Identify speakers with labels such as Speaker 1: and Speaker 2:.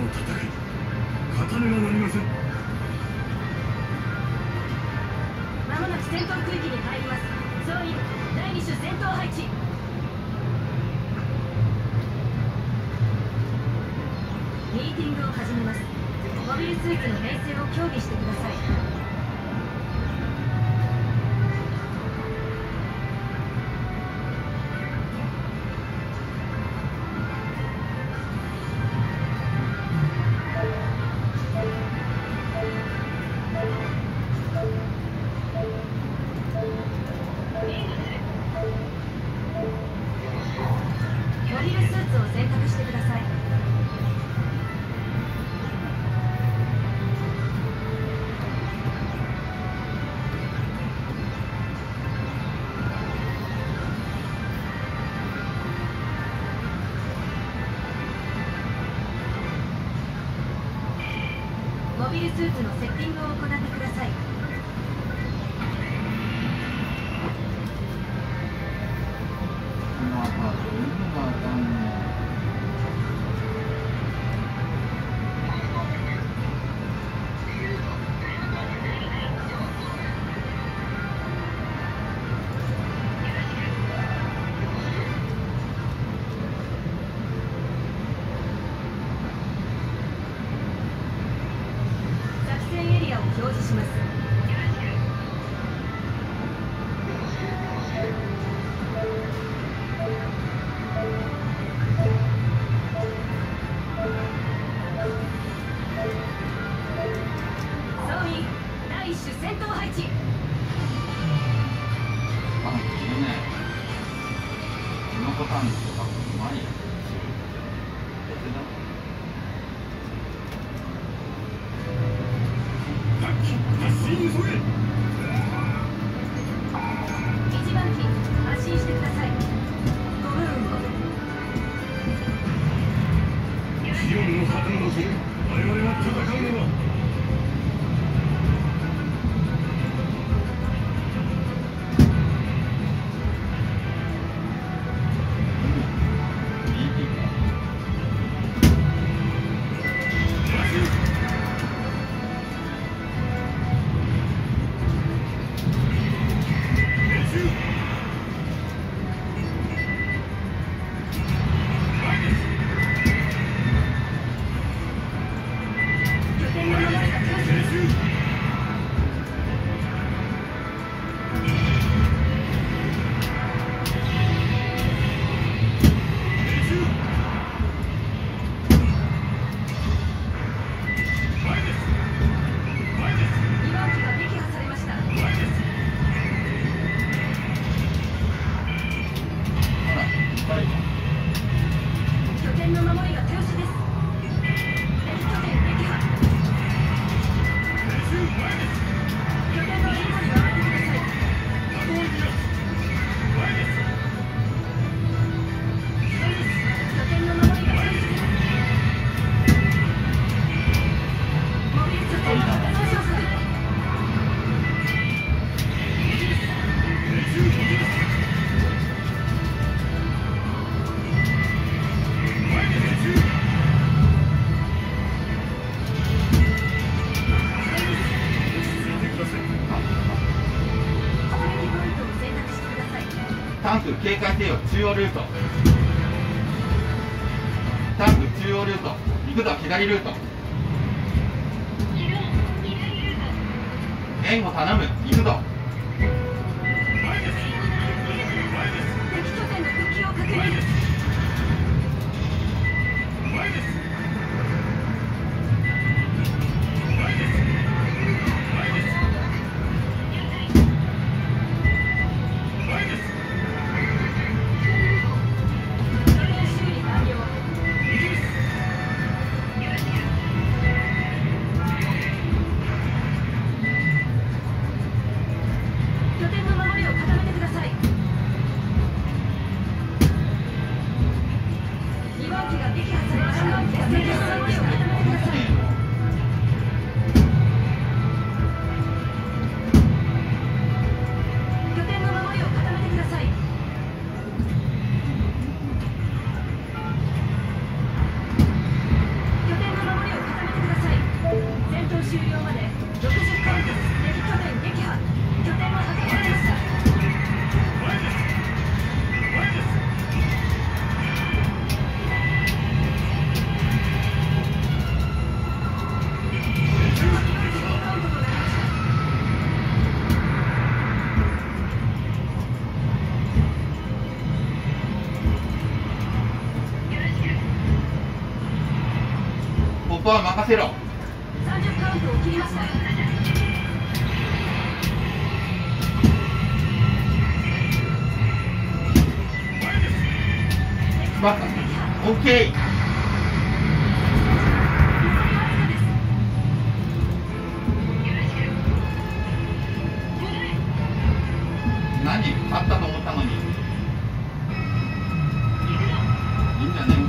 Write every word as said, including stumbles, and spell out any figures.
Speaker 1: 戦い勝たねばなりません。
Speaker 2: まもなく戦闘区域に入ります。総員だいに種戦闘配置。ミーティングを始めます。モビルスーツの編成を協議してください。モビルスーツを選択してください。モビルスーツのセッティングを行ってください。
Speaker 3: またどんなだね。作戦エリアを表示します。総員だいいっ種戦闘配置。 あ、これね、このボタンとかうまいやつ。別だ。
Speaker 1: 発進急げ。
Speaker 2: 一番機発進してください。ごぶんを
Speaker 1: シオンの旗のもと我々が戦うのは
Speaker 2: 拠点の守りが強すぎます。にばん機が撃破されました。
Speaker 3: ほら、いっぱいいた。
Speaker 2: 拠点の守りが手押しです。敵拠点撃破。拠点の援護に回ってください。拠点の守りが手押しです。モビル拠点の損傷されない。攻撃ポイントを選択してください。
Speaker 3: タンク警戒せよ、中央ルート。タンク中央ルート。行くぞ、左ルート。援護頼む、行くぞ。
Speaker 2: 敵拠点の復帰を確認。拠点修理完了。拠点の守りを固めてください。にばん機が撃破されました。拠点の守りを固めてください。拠点の守りを固めてください。拠点の守り
Speaker 3: こは任せろ。
Speaker 2: さんじゅうカウントを切りました。
Speaker 3: バッターオッケー。何勝ったと思ったのにいいんじゃねえ